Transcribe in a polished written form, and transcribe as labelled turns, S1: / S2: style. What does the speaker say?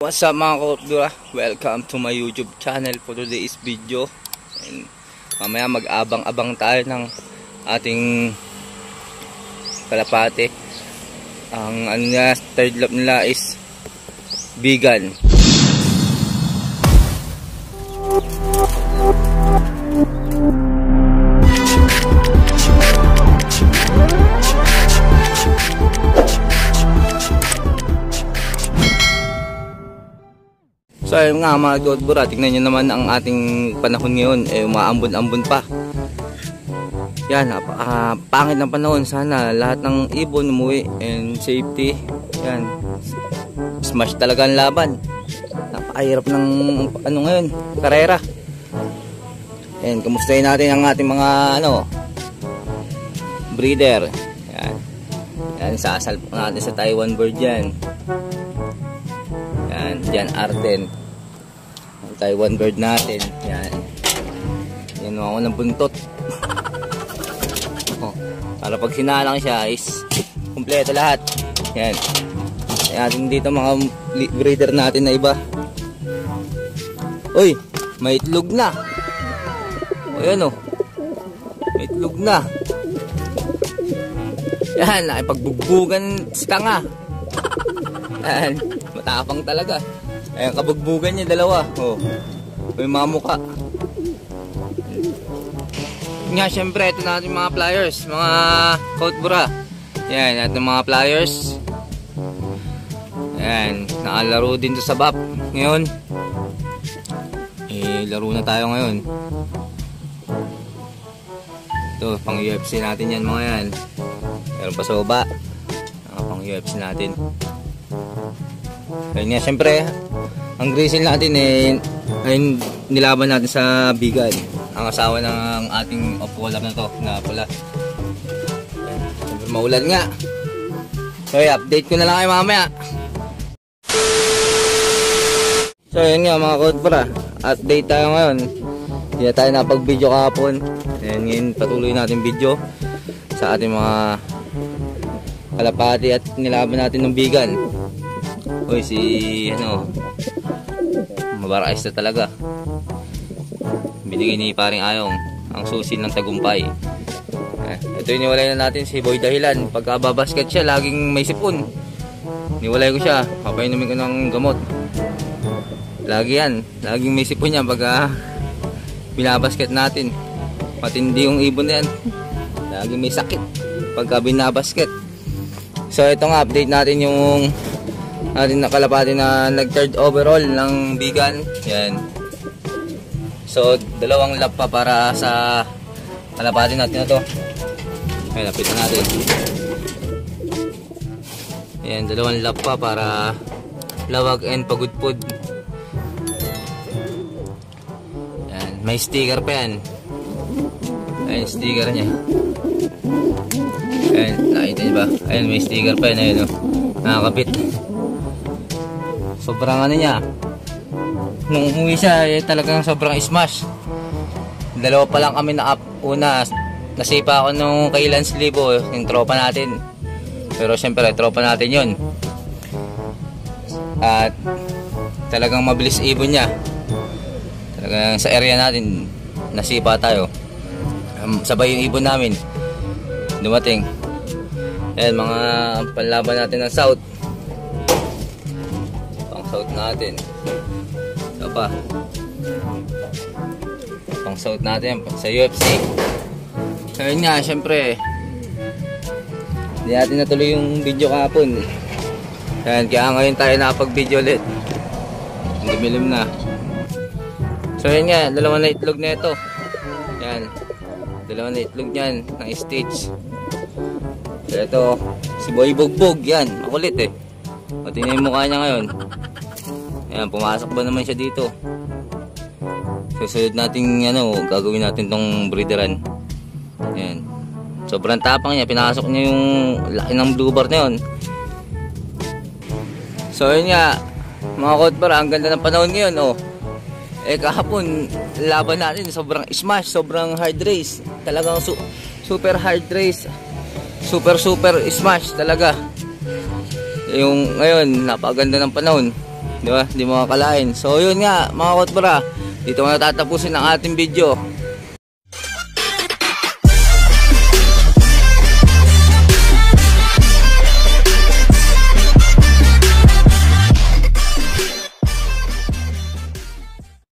S1: What's up mga kautdura? Welcome to my YouTube channel for today's video. And mamaya mag-abang-abang tayo ng ating kalapate. Ang ano niya, third lap nila is vegan. So ayun nga mga kautdura, tignan nyo naman ang ating panahon ngayon, umaambon-ambon pa. Yan, pangit ng panahon. Sana lahat ng ibon umuwi and safety. Yan, smash talaga ang laban. Napakahirap ng ano ngayon, karera. And kumustahin natin ang ating mga breeder. Yan, sasalpok natin sa Taiwan bird yan. Yan, dyan Arden, ang Taiwan bird natin. Yan, yan ako ng buntot. Para pag sinalang siya is kumpleto lahat. Yan, atin dito mga breeder natin na iba. Uy, may itlog na. Ayan o, may itlog na. Yan, nakipagbugbugan si tanga. Yan, matapang talaga. Ayan, kabugbugan niya dalawa. Oh, may mga muka. Nga, syempre, ito natin mga pliers, mga kautdura. Yan, ating mga pliers. Yan, nakalaro din to sa BAP ngayon. Laro na tayo ngayon. Ito, pang UFC natin yan mga yan. Meron pa sa baba, pang UFC natin. Ayun nga, syempre, ang grizzle natin ay nilaban natin sa vegan. Ang asawa ng ating off-collar na to, na pula. Siyempre, maulan nga. So, update ko na lang kayo mamaya. So, yun nga mga kautdura, update tayo ngayon. Hindi na tayo napag-video kahapon. And ngayon, patuloy natin video sa ating mga kalapati at nilaban natin ng vegan. Uy, si mabarais na talaga. Binigay ni paring Ayong ang susi ng tagumpay. Ito yung niwalay na natin si Boy Dahilan. Pagka babasket siya, laging may sipon. Niwalay ko siya, papainumin ko ng gamot. Lagi yan, laging may sipon niya pagka binabasket natin. Matindi yung ibon na yan, laging may sakit pagka binabasket. So ito nga, update natin yung ating nakalapati na nag third overall ng vegan. Yan. So, dalawang lap pa para sa kalapati natin na to. Ayan, lapitan natin. Ayan, dalawang lap pa para lawag and pagudpud. Ayan, may sticker pa yan. Ayan, sticker niya. Ayan, nakita niyo ba? Ayan, may sticker pa yan. Ayan, nakakapit. Sobrang ano niya. Nung umuwi siya, talagang sobrang smash. Dalawa pa lang kami na up. Una, nasipa ako nung kay Lance Libo, yung tropa natin. Pero syempre, tropa natin yun. At talagang mabilis ibon niya. Talagang sa area natin, nasipa tayo. Sabay yung ibon namin dumating. Ayan, mga panlaban natin ng South. Pang South natin. Ito pa. Pang South natin sa UFC. Ayun nga, syempre hindi natin natuloy yung video kahapon. Ayan, kaya ngayon tayo nakapag-video ulit. Dumilim na. So ayun nga, dalawa na itlog na ito. Ayan, dalawa na itlog yan ng stage. So ito, si Boy Bugbog, yan, makulit eh. Pati na yung mukha niya ngayon. Ayan, pumasok ba naman siya dito. Susunod natin, gagawin natin tong breederan. Ayan, sobrang tapang niya, pinasok niya yung laki ng blue bar na yun. So yun nga mga kautdura, ang ganda ng panahon ngayon. Kahapon laban natin, sobrang smash, sobrang hard race. Talagang super hard race, super smash talaga. Yung ngayon, napakaganda ng panahon. Di ba? Hindi mo makakalain. So yun nga mga kotbra, dito ko natatapusin ang ating video.